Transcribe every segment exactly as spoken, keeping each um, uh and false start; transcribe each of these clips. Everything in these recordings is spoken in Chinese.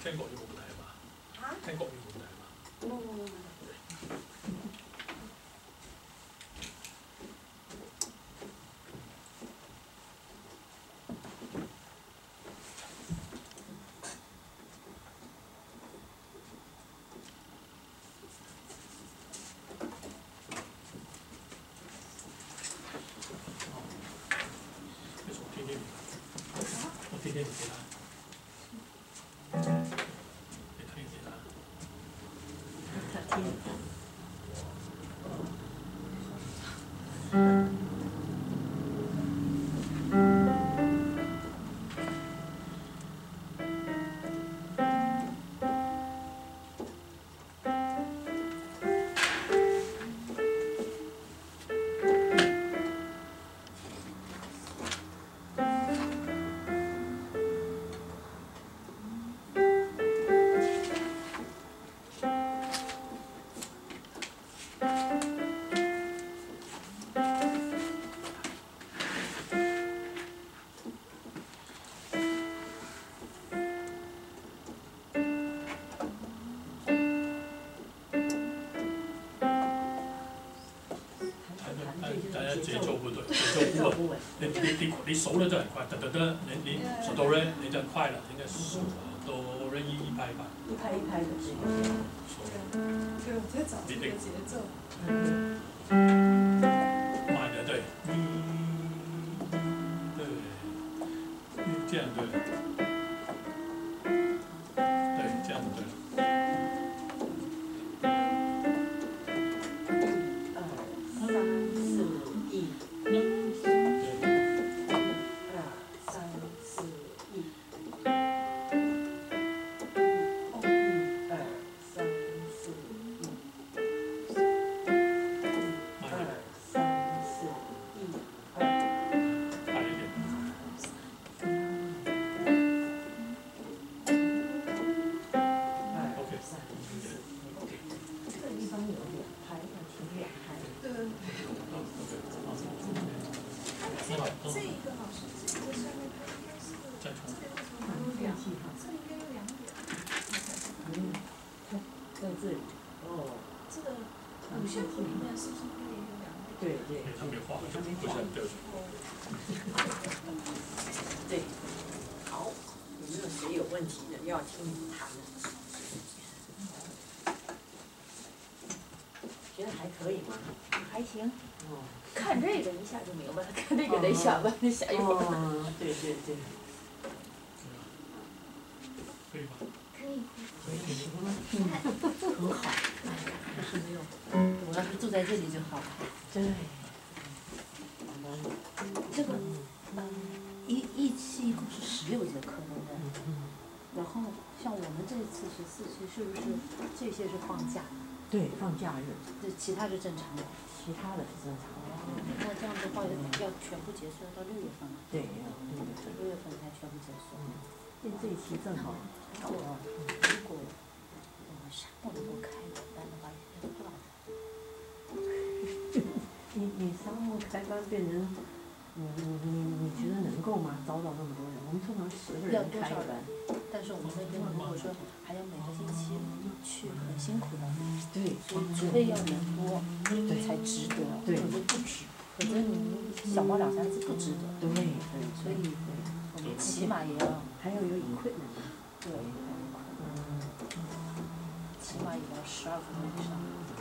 天狗就冇睇嘛？ 啊？ 天狗你冇睇嘛？ 冇冇冇。 我天天唔記得。你睇唔記得？ 他听。 大家节奏不对，节奏不稳。你你你你數得就很快，得得得，你你手哆来，你就快了，应该数哆来一一拍一拍。 一拍一拍的这个。 对，我在找这个节奏。 嗯。 慢的对，对，这样对了，对，这样子对了。 这一个老师，这个下面它应该是这边有两，这里应该有两点。 嗯，在这里。哦。 这个五线谱里面是不是应该也有两点？ 对对。 他没画，他没画。 对。好，有没有谁有问题的要听你谈的？觉得还可以吗？ 还行。 哦。 看这个一下就明白了，看这个得想半天想一会儿。 哦，对对对。 可以吗？ 可以。 可以行吗？嗯，很好。 要是没有，我要是住在这里就好了。 对。 这个，嗯，一一期一共是十六节课，对不对？然后像我们这次十四期，是不是这些是放假？ 对，放假日。 这其他是正常的。 其他的是正常的。 那这样的话要全部结束，要到六月份了。 对，要六月份。 六月份才全部结束。 嗯，这这一期正好。 如果如果我们沙漠能够开两班的话，要多少人？ 你你沙漠开班变成，你你你你觉得能够吗？招到那么多人，我们通常十个人开一班。 但是我们那边如果说还要每个星期去，很辛苦的。 对。 所以除非要人多，才值得。 对。 否则不值，否则你小报两三次不值得。 对对。 所以我们起码也要。 还要有equipment。 对。嗯。起码也要十二分钟以上。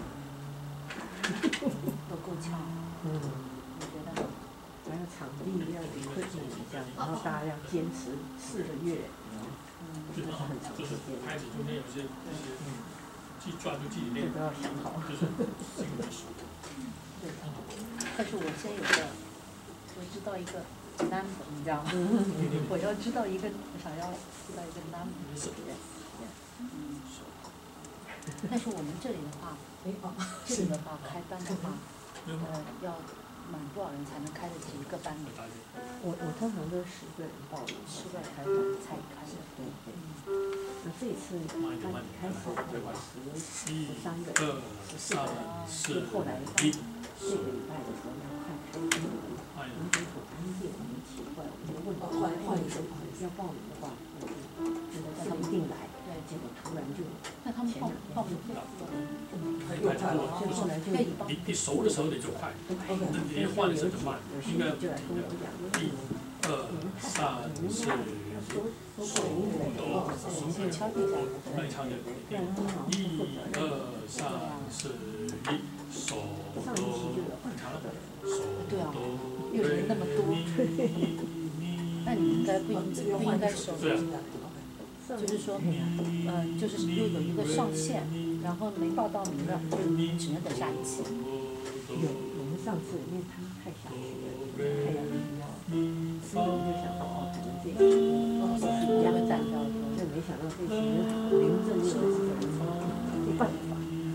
都够呛。 嗯。 我觉得。 还有场地要有equipment这样，然后大家要坚持四个月。 就是就是开始中间有些那些既抓住自己练， 都要想好。 就是这个没数。 对。但是我先有个，我知道一个 number， 你知道吗？我要知道一个，我想要知道一个 number。嗯。但是我们这里的话，这里的话开班的话，呃，要满多少人才能开得起一个班呢？ 我我通常都是十个人报名， 十个人开班才开的，对对。那这一次班开始十十三个， 二三四是后来一， 这个礼拜的时候要快开工了，民族很安静，很奇怪，我就问他换换一个要报名的话，我就觉得他一定来，结果突然就那他们报报名不了， 太快了， 所以后来就你你熟的时候你就快，你换的时候就慢，应该就来跟我讲， 一、二、三、四、五、手都先敲一下， 那你唱一下，一、二、三、四、一，手都唱了，手都又人那么多，那你应该不应不应该手，就是说，呃，就是又有一个上限，然后没报到名的，就只能等下一期。 有我们上次因为他太想去了，太要要，所以我就想好好谈这个， 我会单挑的， 就没想到这次林正英的这个人没办法。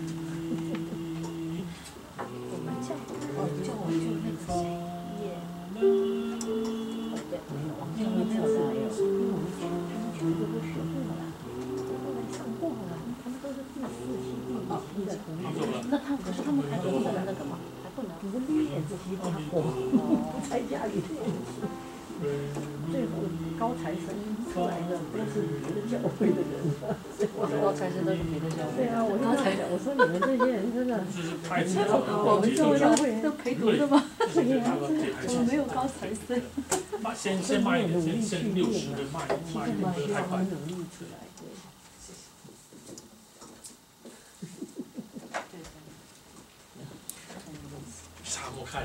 我们叫哦叫我就那个谁叶，哦对， 没有，因为这次没有，因为我们全全部都学会了啦，都来上过了，他们都是第四期、第五期的同学。 那他可是他们还不能那个嘛，还不能。 你们练这些家伙，不在家里练习。最后高材生出来的都是别的教会的人， 高材生都是别的教会。 对啊，我高材生，我说你们这些人真的， 我们教会都陪读的吗？ 对呀， 我们没有高材生。 先先卖一点，先先六十的卖卖一点，太快。 努力出来，对。 沙漠开了。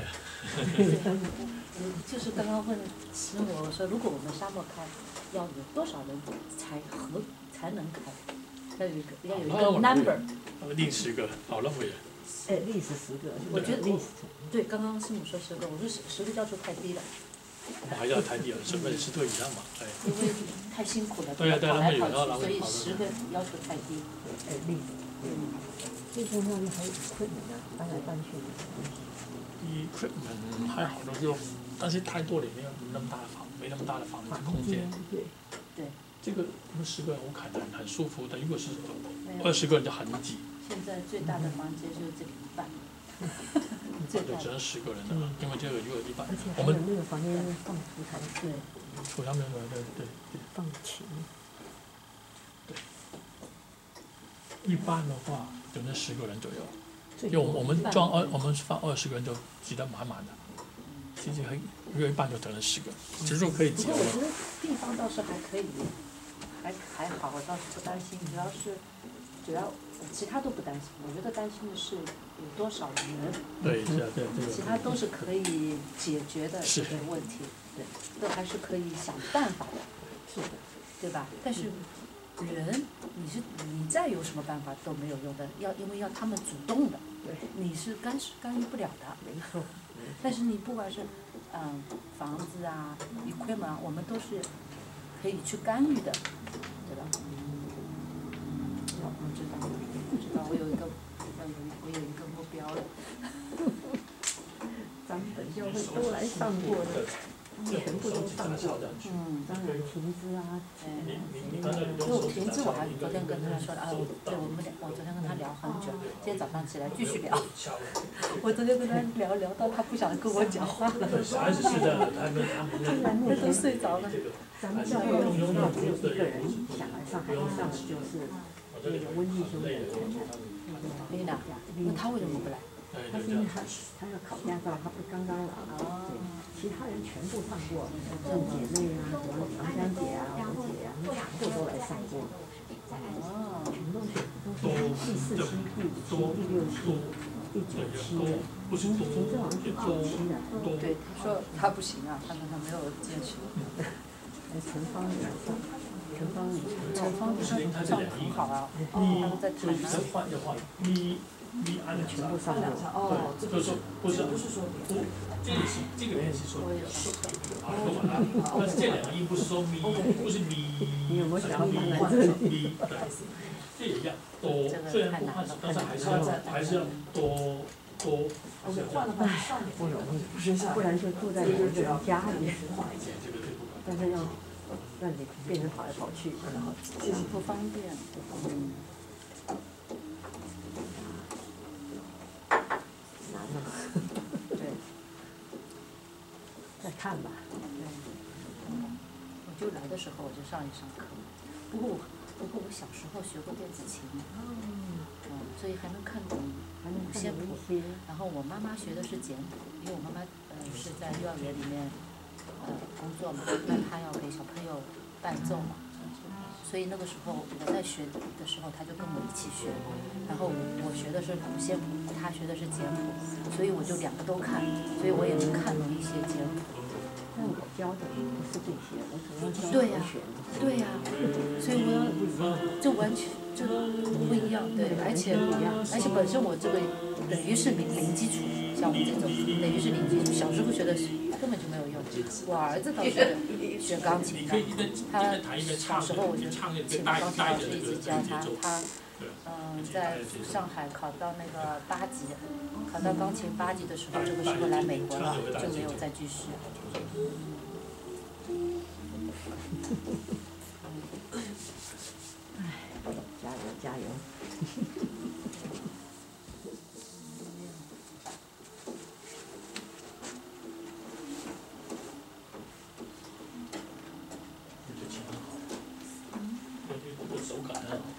就是刚刚问师母，我说如果我们沙漠开，要有多少人才合才能开？要有一个要有一个 number。 另十个，好那么远。 哎，历史十个， 我觉得历史。 对，刚刚师母说十个，我说十十个教授太低了。 我们还要太低了，十个十对以上嘛，哎。 因为太辛苦了， 对呀对呀， 跑来跑去， 所以十个要求太低。 哎，历史。嗯。最重要的还有困难啊，搬来搬去的。 equipment 还好的就，但是太多了，没有那么大的房，没那么大的房子空间。 对。 对。这个我们十个人我看很很舒服的，如果是二十个人就很挤。 现在最大的房间就是这个一半。 对，只能十个人的，因为这个如果一般。 而且还有那个房间放储藏室。 储藏室对对对。 放琴。 对。一般的话，只能十个人左右。因为我们装二，我们放二十个人就挤得满满的，其实很，如果一半就只能十个，其实可以挤。 不过我觉得地方倒是还可以，还还好，我倒是不担心。主要是，主要其他都不担心。我觉得担心的是有多少人。 对，是啊，对这个。 其他都是可以解决的这个问题，对，都还是可以想办法的， 是的， 对吧？但是。人，你是你再有什么办法都没有用的，要因为要他们主动的， 对， 你是干干预不了的， 没错。 但是你不管是嗯房子啊、equipment啊，我们都是可以去干预的，对吧？我不知道，不知道，我有一个，要有我有一个目标了。 咱们本教会都来上过的。全部都上过的，嗯，当然停资啊， 嗯，就停资我还昨天跟他说了啊，对我们俩，我昨天跟他聊很久，今天早上起来继续聊，我昨天跟他聊聊到他不想跟我讲话了， 小孩子是的，他们他们他都睡着了。 咱们教会只有一个人想来上，还要上的就是那个温弟兄的太太， 丽娜，那他为什么不来？ 他是因为他他要考驾照，他不是刚刚来，对，其他人全部上过，郑姐妹啊，什么长香姐啊、吴姐啊，全部都来上过，哦，全都是都是第四期、第五期、第六期、第九期的，停停这好像是九期的。 对，他说他不行啊，他说他没有坚持。 陈芳也来上，陈芳也陈芳他上的很好啊，他们在谈啊。 你按全部上了， 哦，就是不是不是说不，这个是这个练习说啊，说完了，但是这两个音不是说咪，不是咪， 你有没有想要咪来这里？ 咪，这也一样，哆，虽然不换，但是还是要还是要哆哆。 唉，不容易，不然就住在一个人家里，但是要让你变成跑来跑去，然后不方便，嗯。 难啊。 看吧。 我就来的时候我就上一上课，不过我不过我小时候学过电子琴，嗯，所以还能看懂五线谱。然后我妈妈学的是简谱，因为我妈妈呃是在幼儿园里面呃工作嘛，那她要给小朋友伴奏嘛。所以那个时候我在学的时候，他就跟我一起学，然后我学的是五线谱，他学的是简谱，所以我就两个都看，所以我也能看懂一些简谱。 但我教的不是这些，我主要教对呀、 和弦。 对呀、所以我要就完全就不一样，对，而且而且本身我这个等于是零零基础，像我这种等于是零基础，小时候学的根本就没有用。我儿子倒是学钢琴的，他小时候我就请钢琴老师一直教他，他嗯、呃、在上海考到那个八级，考到钢琴八级的时候，这个时候来美国了，就没有再继续。 唉，加油加油！ 手感很好。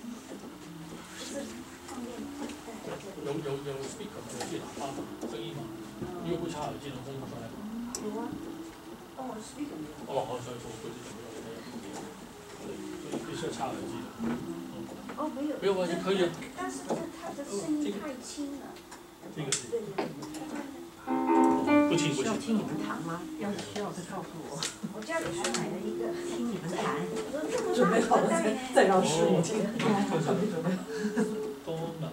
有有有 speaker 吗？有接喇叭吗？声音吗？因为不插耳机能听出来吗？ 有啊。哦，speaker 没有。 哦，好，所以说我估计没有没有。所以必须要插耳机的。 哦，没有。 没有关系，可以。 但是这它的声音太轻了。 这个是。 对对。 不轻不轻。 需要听你们弹吗？要是需要再告诉我。 我家里还买了一个。 听你们弹。 准备好了再再让师傅听。 准备准备。多呢。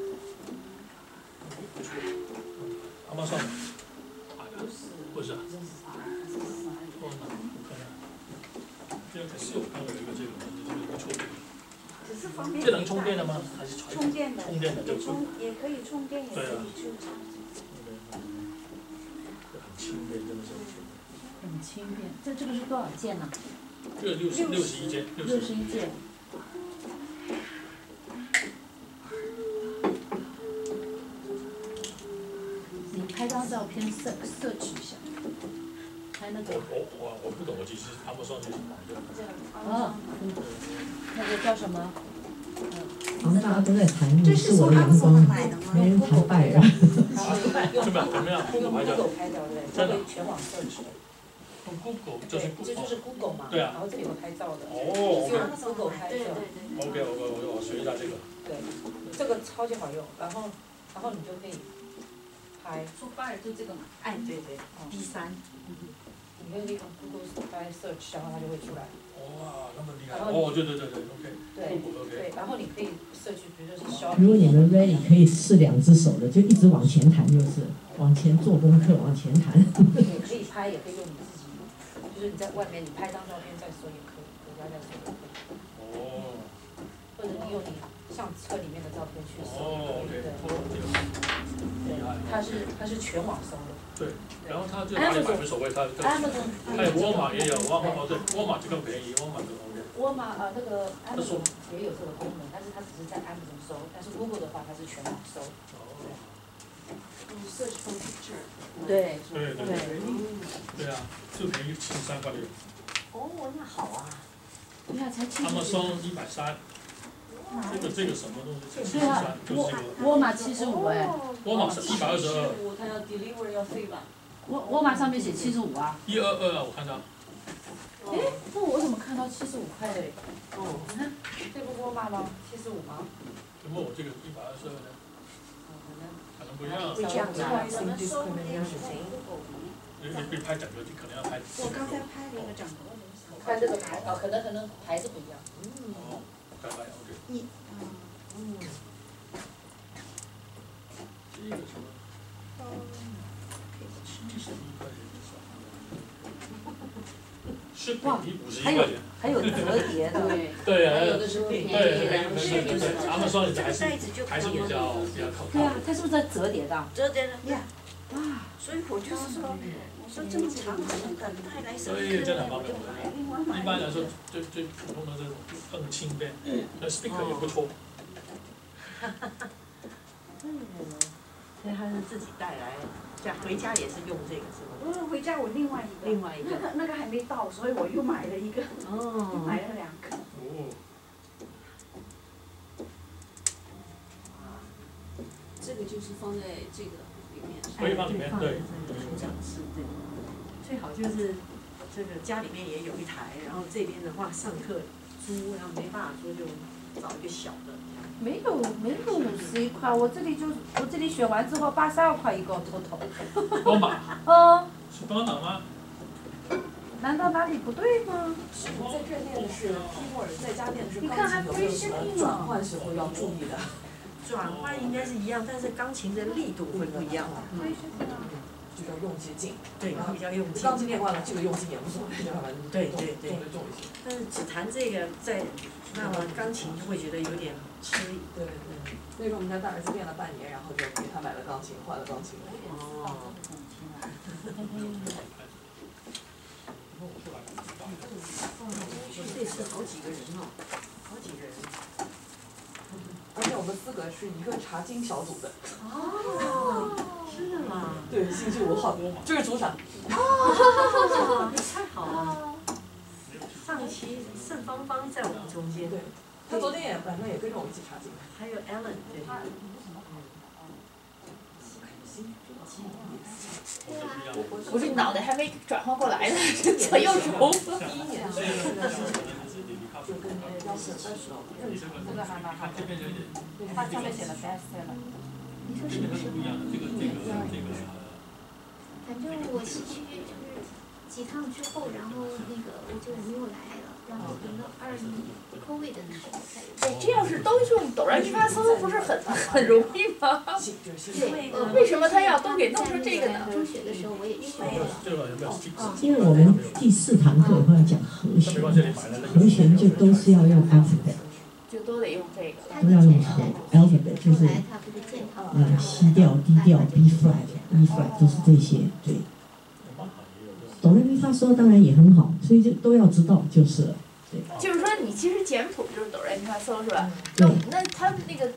阿妈算了。不是啊。多呢，我看看。这个可是我看到有一个这个，这个不错。 只是方便。 这能充电的吗？还是充电的。 充电的就充也可以充电，也可以去插。 很轻便，真的是很轻便。 很轻便，这这个是多少件呢？ 这个六十六十一件， 六十一件。你拍张照片摄摄取一下，拍那个。 我我我不懂，我其实他们说那什么。 哦，那个叫什么？ 好像大家都在谈你是我的阳光，没人谈拜啊。 怎么样？怎么样？ 用 Google 拍照对，它会全网 search。 用 Google 就是 Google。这就是 Google 嘛。 对啊。 然后这里有拍照的。 哦。 用 Google 拍照。 OK OK，我我学一下这个。 对，这个超级好用，然后然后你就可以拍。 说拜就这个嘛。哎，对对。B 三。 你可以用 Google 拍 search， 然后它就会出来。 哇，那么厉害！哦，对对对对 ，OK。 对对，然后你可以设计，比如说是 shopping。 如果你们 ready 可以试两只手的，就一直往前弹，就是往前做功课，往前弹。 也可以拍，也可以用你自己，就是你在外面你拍张照片再说也可以，回家再说也可以。 哦。 或者你用你相册里面的照片去搜。 哦 ，OK。 对。它是它是全网搜的。 对。然后它就哪里买无所谓，它它还有沃尔玛也有，沃尔玛哦对，沃尔玛就更便宜，沃尔玛更 OK。 沃尔玛呃那个 Amazon 也有这个功能，但是它只是在 Amazon 搜，但是 Google 的话它是全网搜。 哦。 search for picture。 对。 对对对。对啊，就便宜七十三块六。 哦，那好啊。 对啊，才七十。 他们收一百三。这个这个什么东西？七十对啊， 三，就是这个。 沃尔玛七十五哎。 沃尔玛是一百二十二。 它要 deliver 要费吧？ 沃沃尔玛上面写七十五啊。 一二二啊，我看到。 哎，那我怎么看到七十五块嘞？ 哦， 你看，这不沃尔玛吗？七十五吗？ 怎么我这个一百二十二呢？可能不一样。 会这样子啊， 怎么收那个？ 你你可以拍整个，可能要拍。 我刚才拍了一个整个。 看这个牌哦，可能可能牌子不一样。 嗯。哦，拜拜 OK。 一，嗯。 这个什么？七十一块钱。是便宜五十一块钱。 还有折叠的。 对啊。 还有的是便宜。 对对对对对，他们说你还是还是比较比较可靠。 对啊，它是不是在折叠的？ 折叠的呀。 哇。 所以我就是说，我说这么长的那个带来手所以真的很方便。一般来说，最最普通的这种更轻便，那 speaker 也不错。 对，可所以他是自己带来，这样回家也是用这个是吗？ 嗯，回家我另外一个， 另外一个那个那个还没到，所以我又买了一个， 哦， 买了两个。 哦， 这个就是放在这个里面。 可以放里面，对。 书讲室对，最好就是这个家里面也有一台，然后这边的话上课租，然后没办法租就找一个小的。 没有没有五十一块，我这里就我这里选完之后八十二块一个头头。 光马。 嗯。 是光马吗？ 难道哪里不对吗？ 在这练的是 keyboard， 在家练的是你钢琴，有看还没有什么转换时候要注意的？ 转换应该是一样，但是钢琴的力度会不一样。 嗯，就要用些劲。 对，然后比较用劲。 钢琴练惯了，这个用劲也无所谓，对吧？ 对对对。 重的重一些。 但是只弹这个，在那么钢琴就会觉得有点吃力。 对对。那时候我们家大儿子练了半年，然后就给他买了钢琴，换了钢琴。 哦。这次好几个人哦，好几个人。 而且我们四个是一个查经小组的。 哦，真的吗？ 对，兴趣五号，就是组长。 哦，太好了。上期盛芳芳在我们中间。 对。他昨天也晚上也跟着我们一起查经。 还有 Ellen 对。 不是脑袋还没转换过来呢，这又重复。 第一年是就跟那个是二十号， 这个还蛮好的，它上面写了 bestseller。 你说什么时候？反正我是去就是几趟之后，然后那个我就没有来了，然后等到二一 COVID 的时候才有。 哎，这要是都用哆来咪发嗦，不是很很容易吗？ 对，呃， 为什么他要都给弄成这个呢？ 中学的时候我也学了。 因为我们第四堂课会要讲和弦，和弦就都是要用 alphabet。 就都得用这个。 都要用 alphabet， 就是呃 C 调、D 调、B flat、E flat 都是这些，对。哆来咪发嗦当然也很好，所以就都要知道就是了，对。 就是说，你其实简谱就是哆来咪发嗦是吧？ 对。 那他那个。